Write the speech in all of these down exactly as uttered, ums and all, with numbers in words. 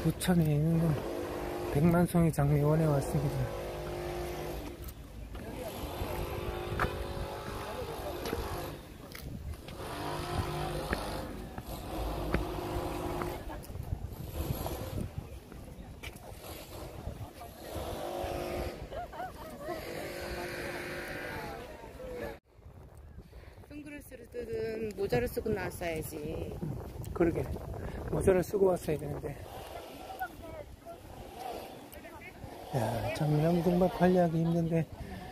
부천에 있는 백만송이 장미원에 왔습니다. 선글라스를 쓰든 모자를 쓰고 나왔어야지. 그러게 모자를 쓰고 왔어야 되는데. 야, 장미나무 정말 관리하기 힘든데.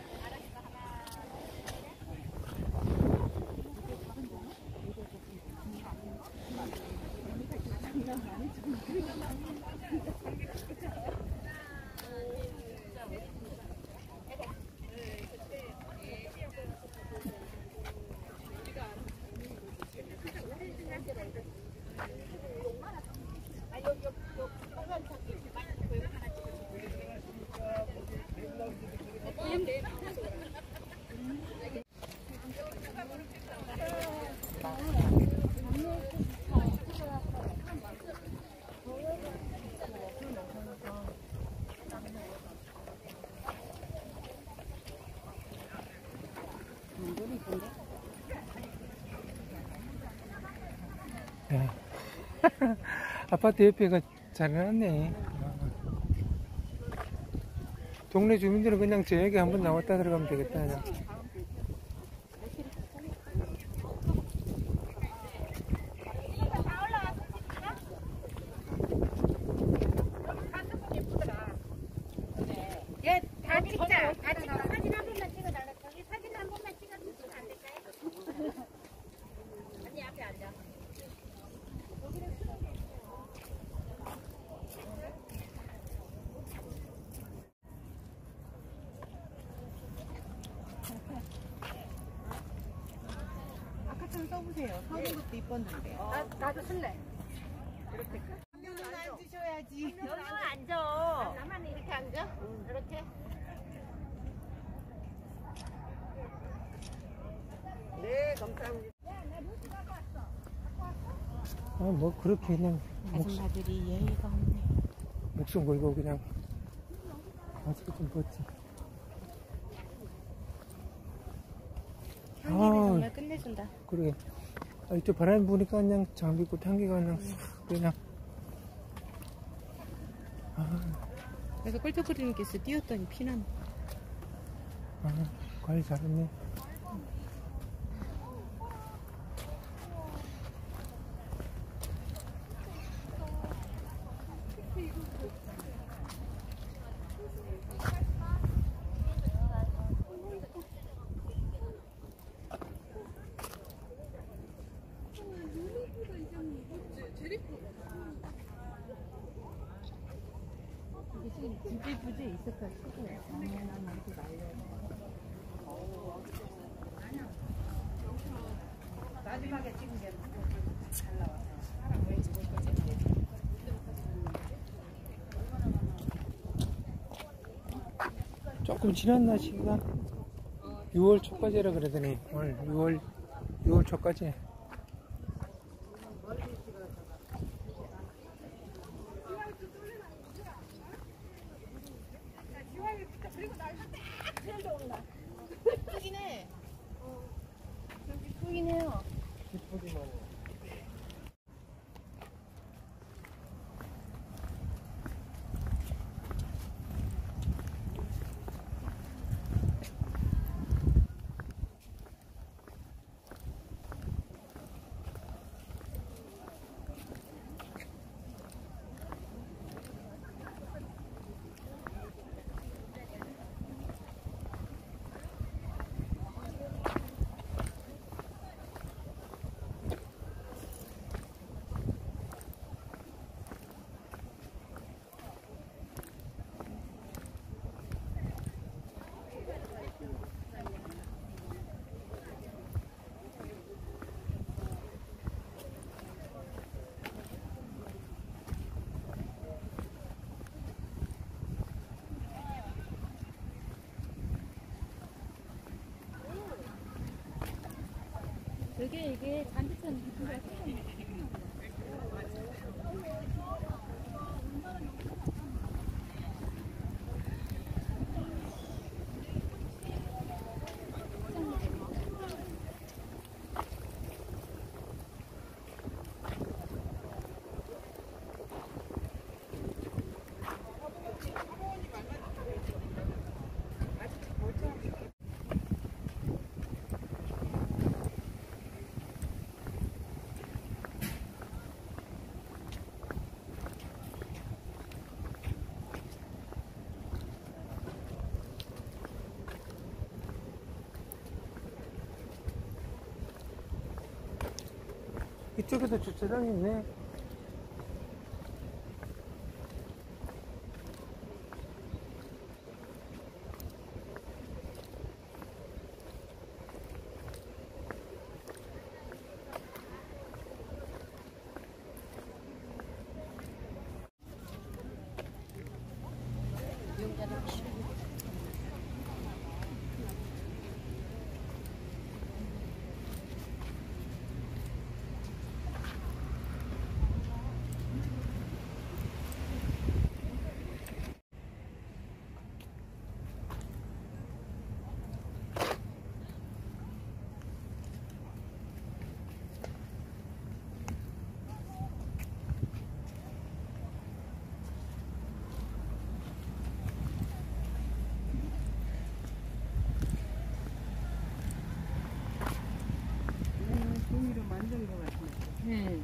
야. 아파트 옆에가 잘 해놨네. 동네 주민들은 그냥 저녁에 한번 나왔다 들어가면 되겠다. 그냥. 예, 다 찍자. 다 찍어. 사진 한 번만 찍어달라. 저기 사진 한 번만 찍어주시면 안 될까요? 언니 앞에 앉아. 아까처럼 써보세요. 서는 것도 이뻤는데. 나, 나도 쓸래. 이렇게. 한 명은 앉으셔야지. 여기는 앉아. 나만 이렇게 앉아? 응. 이렇게. 네, 감사합니다. 아, 뭐 그렇게 그냥 목숨, 아줌마들이 예의가 없네. 목숨 걸고 그냥 마스크 좀 벗지. 향기는 아, 정말 끝내준다. 그러게. 아, 이쪽 바람이 부니까 그냥 장미꽃 향기가 그냥 싹 그냥. 아, 그래서 꼴짝거리님께서 뛰었더니 피난. 아, 관리 잘했네. 부지 부지 있을 거 쓰고 장면은 이렇게 말려. 마지막에 찍은 게 잘 나와. 사람 왜 찍을 거지? 조금 지난 날씨가 유월 초까지라 그러더니 오늘 유월 유월 초까지. 크긴 해. 여기 크긴 해요. 이쁘기만 해. 그게 이게 잔디천 저쪽에도 주차장이 있네. 종이로 만든 것 같아요. 네.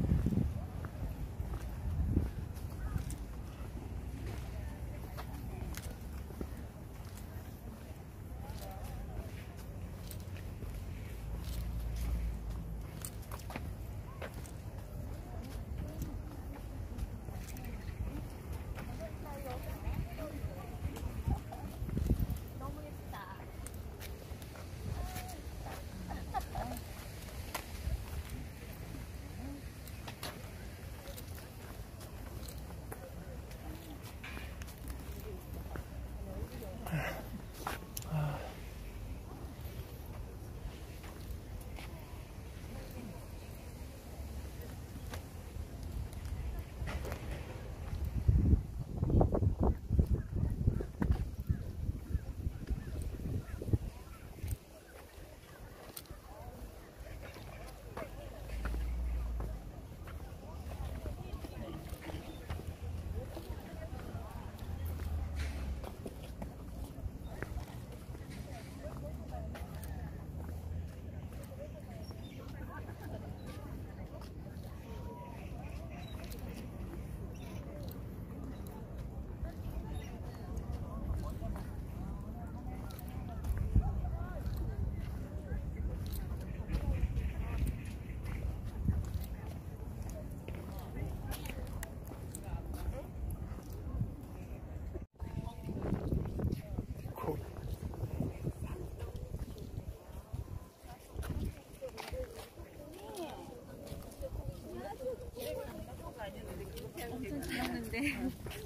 엄청 귀엽는데.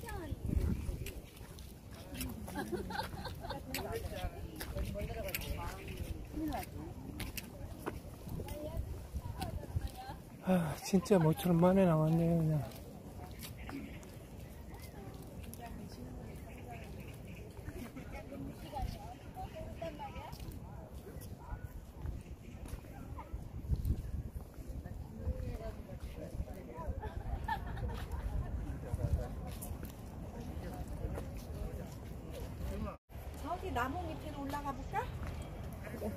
아, 진짜 모처럼 만에 나왔네요, 그냥. 저기 나무 밑으로 올라가 볼까? 응?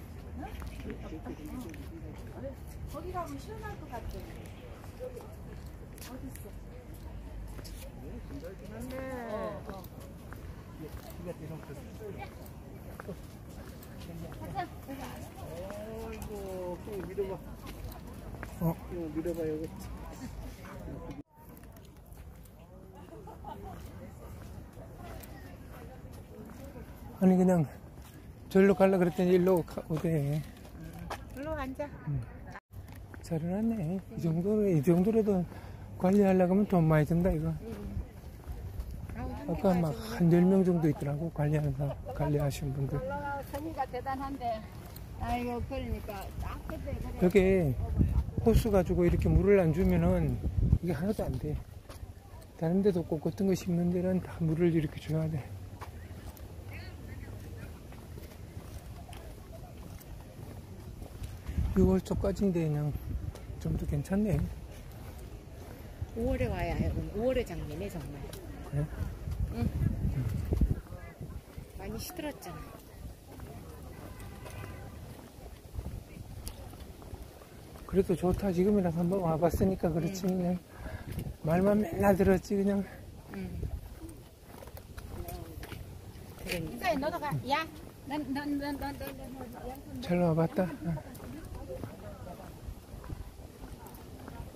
거기 가면 시원할 것 같아. 어딨어? 맞네. 어, 어. 아이고, 또 밀어봐. 어? 어, 밀어봐요. 이거. 아니, 그냥 절로 가려고 그랬더니 일로 가- 오대. 일로 앉아. 잘 해놨네. 이 정도로, 이 정도로도 관리하려고 하면 돈 많이 든다, 이거. 아까 막 한 열 명 정도 있더라고, 관리하는 사람, 관리하시는 분들. 성의가 대단한데. 아이고, 그러니까 딱 그때 그래. 여기 호수 가지고 이렇게 물을 안 주면은 이게 하나도 안 돼. 다른 데도 꽃 같은 거 심는 데는 다 물을 이렇게 줘야 돼. 유월 초까지인데 그냥 좀 더 괜찮네. 오월에 와야 해요. 오월의 장미네 정말. 그래? 응. 많이 시들었잖아. 그래도 좋다. 지금이라서 한번 와봤으니까 그렇지. 그냥 말만 맨날 들었지 그냥. 응. 그러니까 너도 가. 야, 난난난난난 잘 와봤다. 어.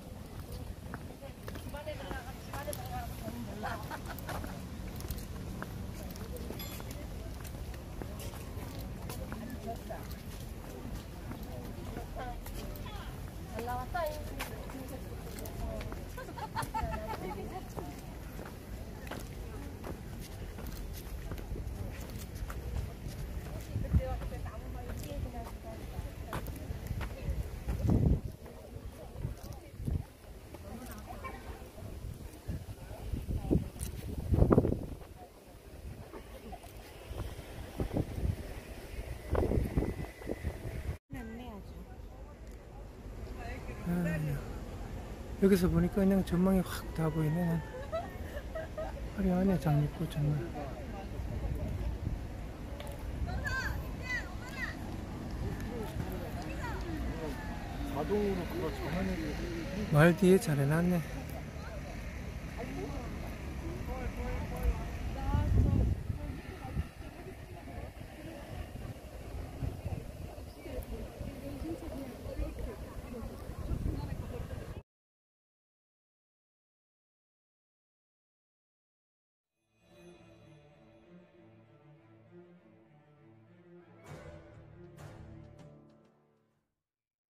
여기서 보니까 그냥 전망이 확 다 보이네. 난. 화려하네, 장미꽃 정말. 자동으로 그거 전환해주고. 말 뒤에 잘 해놨네.